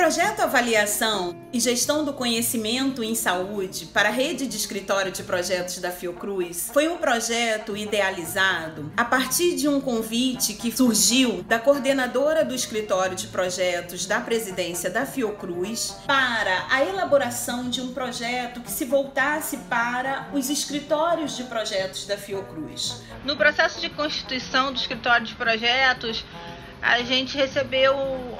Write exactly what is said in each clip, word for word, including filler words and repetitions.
projeto Avaliação e Gestão do Conhecimento em Saúde para a Rede de Escritório de Projetos da Fiocruz foi um projeto idealizado a partir de um convite que surgiu da coordenadora do Escritório de Projetos da Presidência da Fiocruz para a elaboração de um projeto que se voltasse para os escritórios de projetos da Fiocruz. No processo de constituição do Escritório de Projetos, a gente recebeu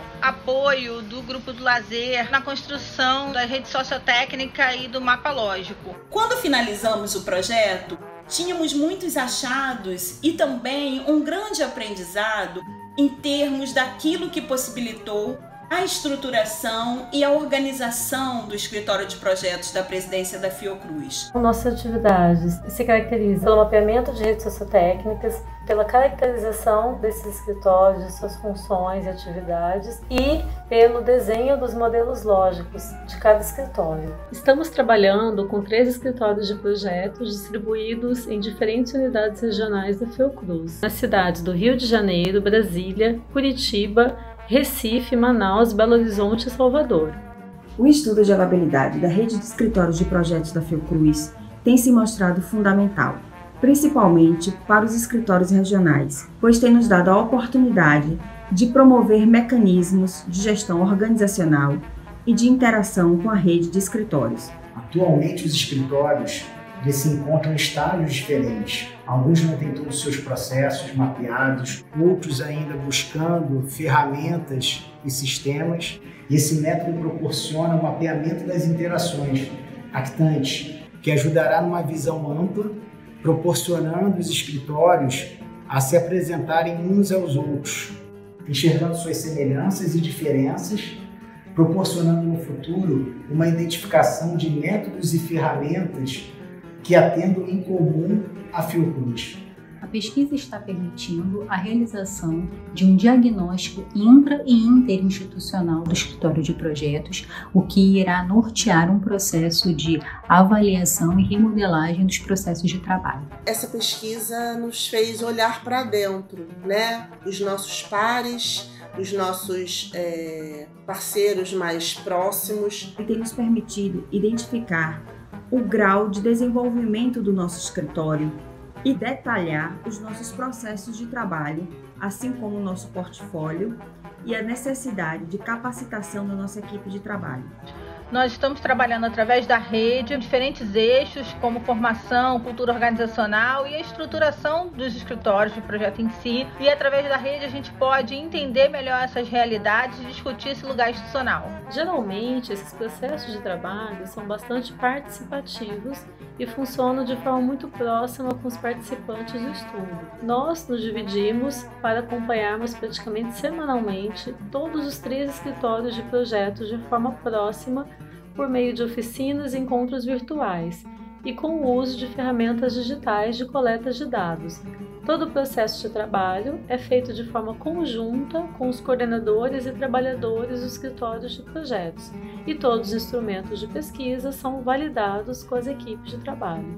apoio do Grupo do Lazer na construção da rede sociotécnica e do mapa lógico. Quando finalizamos o projeto, tínhamos muitos achados e também um grande aprendizado em termos daquilo que possibilitou a estruturação e a organização do Escritório de Projetos da Presidência da Fiocruz. Nossas atividades se caracterizam pelo mapeamento de redes sociotécnicas, pela caracterização desses escritórios, de suas funções e atividades e pelo desenho dos modelos lógicos de cada escritório. Estamos trabalhando com três escritórios de projetos distribuídos em diferentes unidades regionais da Fiocruz, nas cidades do Rio de Janeiro, Brasília, Curitiba, Recife, Manaus, Belo Horizonte e Salvador. O estudo de viabilidade da rede de escritórios de projetos da Fiocruz tem se mostrado fundamental, principalmente para os escritórios regionais, pois tem nos dado a oportunidade de promover mecanismos de gestão organizacional e de interação com a rede de escritórios. Atualmente, os escritórios eles se encontram em estágios diferentes. Alguns não têm todos os seus processos mapeados, outros ainda buscando ferramentas e sistemas. E esse método proporciona o mapeamento das interações actantes, que ajudará numa visão ampla, proporcionando os escritórios a se apresentarem uns aos outros, enxergando suas semelhanças e diferenças, proporcionando no futuro uma identificação de métodos e ferramentas que atendam em comum a Fiocruz. A pesquisa está permitindo a realização de um diagnóstico intra- e interinstitucional do escritório de projetos, o que irá nortear um processo de avaliação e remodelagem dos processos de trabalho. Essa pesquisa nos fez olhar para dentro, né? Os nossos pares, os nossos é, parceiros mais próximos. E tem nos permitido identificar o grau de desenvolvimento do nosso escritório e detalhar os nossos processos de trabalho, assim como o nosso portfólio e a necessidade de capacitação da nossa equipe de trabalho. Nós estamos trabalhando através da rede, diferentes eixos como formação, cultura organizacional e a estruturação dos escritórios de projeto em si. E através da rede a gente pode entender melhor essas realidades e discutir esse lugar institucional. Geralmente, esses processos de trabalho são bastante participativos e funcionam de forma muito próxima com os participantes do estudo. Nós nos dividimos para acompanharmos praticamente semanalmente todos os três escritórios de projetos de forma próxima por meio de oficinas e encontros virtuais e com o uso de ferramentas digitais de coleta de dados. Todo o processo de trabalho é feito de forma conjunta com os coordenadores e trabalhadores dos escritórios de projetos e todos os instrumentos de pesquisa são validados com as equipes de trabalho.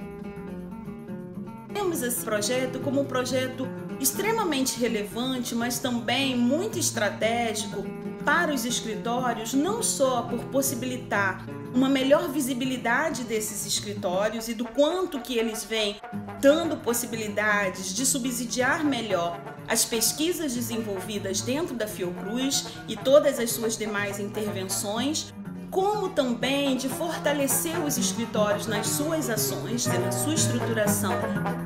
Temos esse projeto como um projeto extremamente relevante, mas também muito estratégico para os escritórios, não só por possibilitar uma melhor visibilidade desses escritórios e do quanto que eles vêm dando possibilidades de subsidiar melhor as pesquisas desenvolvidas dentro da Fiocruz e todas as suas demais intervenções, como também de fortalecer os escritórios nas suas ações, na sua estruturação